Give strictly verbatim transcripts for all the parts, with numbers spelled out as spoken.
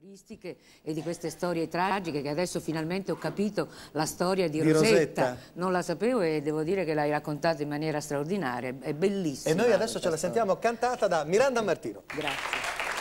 umoristiche e di queste storie tragiche che adesso finalmente ho capito la storia di, di Rosetta. Rosetta. Non la sapevo e devo dire che l'hai raccontata in maniera straordinaria, è bellissima. E noi adesso ce la storia. sentiamo cantata da Miranda Martino. Grazie.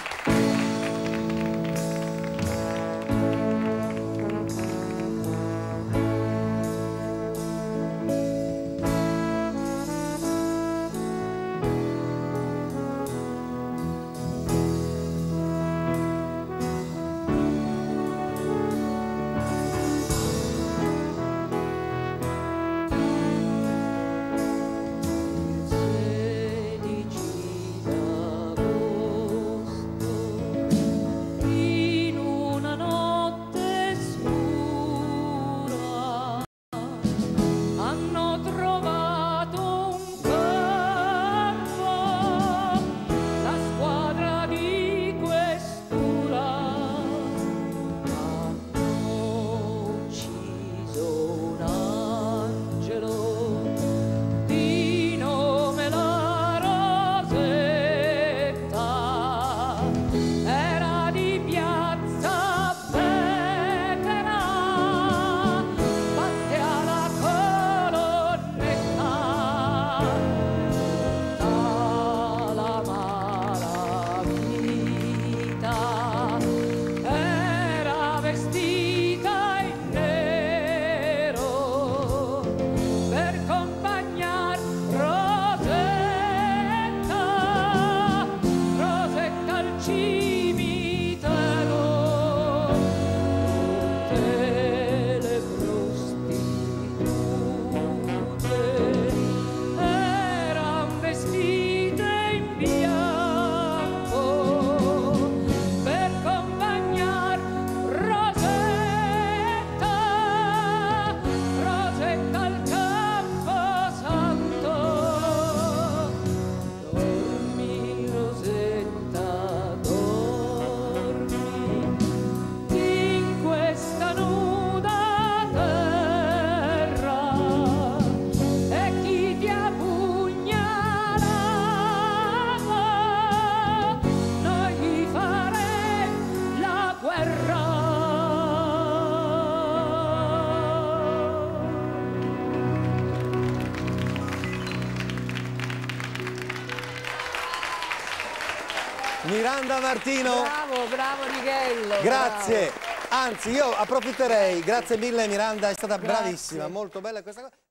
Miranda Martino. Bravo, bravo Righello. Grazie. Bravo. Anzi, io approfitterei, grazie mille Miranda, è stata Grazie. bravissima, molto bella questa cosa.